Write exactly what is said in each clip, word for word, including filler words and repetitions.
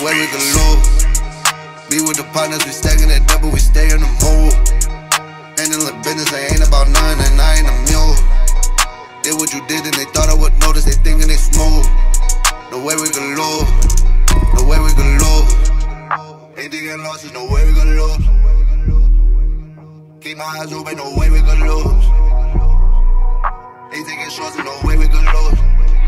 way we could lose. Be with the partners, we stacking that double, we stay in the mood. Handling business, they ain't about none, and I ain't a mule. Did what you did and they thought I would notice, they thinking they smooth. No way we could lose, no way we could lose. Ain't thinking losses, no way we could lose. Keep my eyes open, no way we could lose. Ain't taking shots, no way we could lose.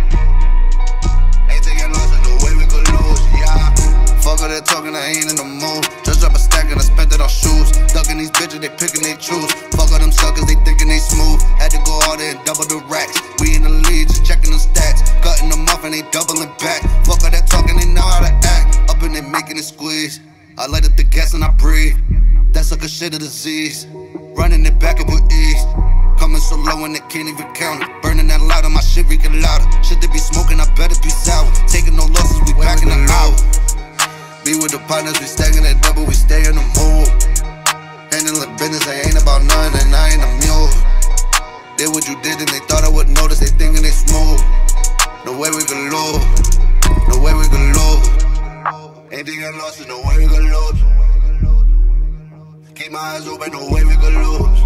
Ain't taking losses, no way we could lose, yeah. Fuck all that talking, I ain't in the mood. Just drop a stack and I spent it on shoes. Ducking these bitches, they picking they choose. Fuck all them suckers, they thinking they smooth. Had to go harder and double the racks. We in the lead, just checking the stats. Cutting them off and they doubling back. Fuck all that talking, they know how to act. Up and they making it squeeze. I light up the gas and I breathe. That sucker shit a disease. Running it back up with ease. Coming so low and they can't even count it. Burning that louder, my shit reeking louder. Shit they be smoking, I better be sour. Taking no losses, we back in the hour. Be with the partners, we stacking that double, we stay in the mood. Handling business, they ain't about none, and I ain't a mule. Did what you did and they thought I would notice, they thinking they smooth. No way we could lose, no way we could lose. Ain't thinking losses, no way we could lose. Keep my eyes open, no way we could lose.